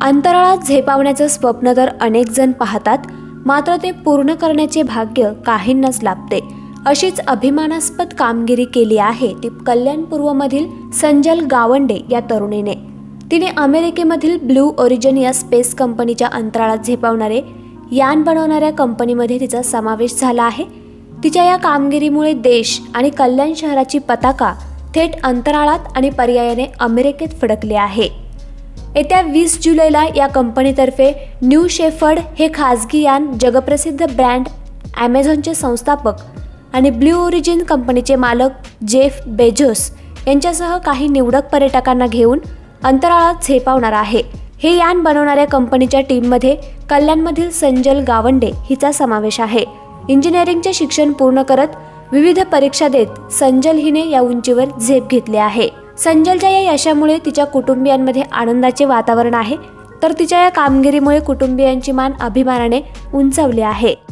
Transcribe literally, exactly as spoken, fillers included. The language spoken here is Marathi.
अंतराळात झेपावण्याचं स्वप्न तर अनेक जण पाहतात, मात्र ते पूर्ण करण्याचे भाग्य काहींनाच लाभते। अशीच अभिमानास्पद कामगिरी केली आहे ती कल्याणपूर्वमधील संजल गावंडे या तरुणीने। तिने अमेरिकेमधील ब्लू ओरिजिन या स्पेस कंपनीच्या अंतराळात झेपावणारे यान बनवणाऱ्या कंपनीमध्ये तिचा समावेश झाला आहे। तिच्या या कामगिरीमुळे देश आणि कल्याण शहराची पताका थेट अंतराळात आणि पर्यायाने अमेरिकेत फडकली आहे। येत्या वीस जुलैला या कंपनीतर्फे न्यू शेफर्ड हे खाजगी यान जगप्रसिद्ध ब्रँड ॲमेझॉनचे संस्थापक आणि ब्लू ओरिजिन कंपनीचे मालक जेफ बेझोस यांच्यासह काही निवडक पर्यटकांना घेऊन अंतराळात झेपावणार आहे। हे यान बनवणाऱ्या कंपनीच्या टीममध्ये कल्याणमधील संजल गावंडे हिचा समावेश आहे। इंजिनिअरिंगचे शिक्षण पूर्ण करत विविध परीक्षा देत संजल हिने या उंचीवर झेप घेतली आहे। संजलच्या या यशामुळे तिच्या कुटुंबियांमध्ये आनंदाचे वातावरण आहे, तर तिच्या या कामगिरीमुळे कुटुंबियांची मान अभिमानाने उंचावली आहे।